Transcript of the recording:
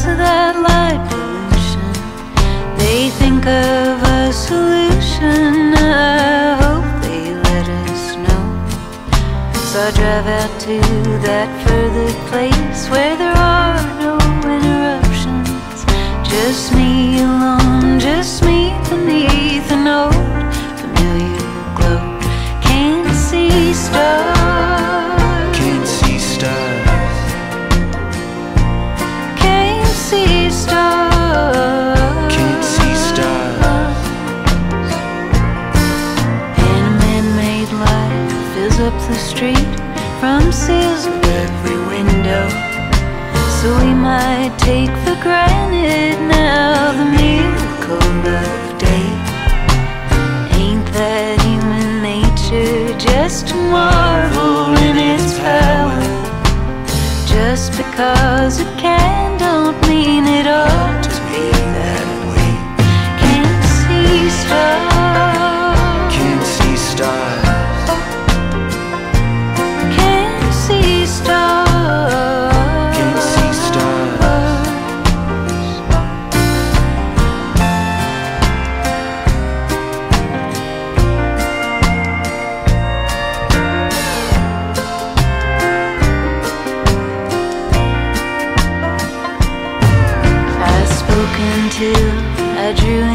of that light pollution. They think of a solution. I hope they let us know. So I drive out to that further place where there are no interruptions. Just me alone, just me beneath an old familiar glow. Can't see stars. Can't see stars. Can't see stars. Can't see stars. And a man-made light fills up the street from seals of every window. So we might take for granted now the miracle of day. Ain't that human nature just to marvel in its power? Just because it can don't mean it ought to be that way. Can't see stars. Can't see stars. Can't see stars. Can't see stars. I spoke until I drew